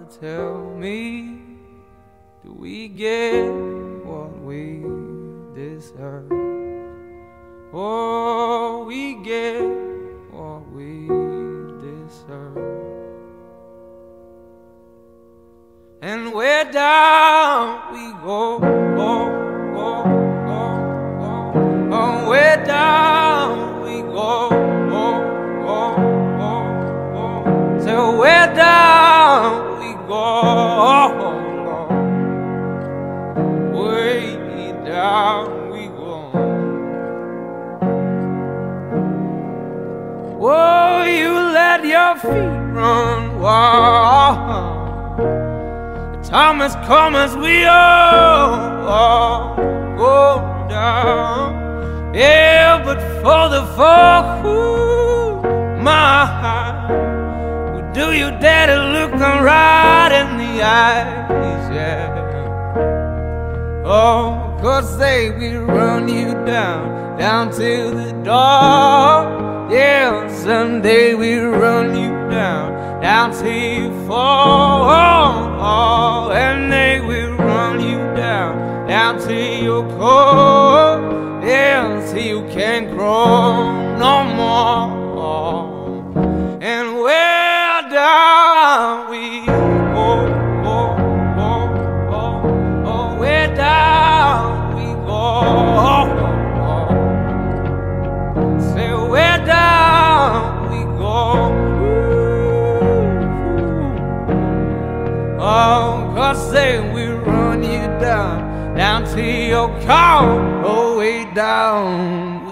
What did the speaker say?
to tell me, do we get what we deserve? Oh, we get what we deserve. And where down we go, oh, oh, oh, oh, oh, where down we go, oh, oh, oh, oh. So where down we go, oh, oh, way down we go. Oh, you let your feet run wild. Time has come as we all go down. Yeah, but for the folk who mind, do you dare to look them right in the eyes? Yeah. Oh, 'cause they will run you down to the door. Yeah, someday we'll run you down till you fall. And they will run you down till you're cold. Yeah, till you can't grow no more. And where down we go, oh, oh, oh, oh, where down we go, oh, oh. Say where down we go. Oh, 'cause they will run you down till you're cold, oh, way down.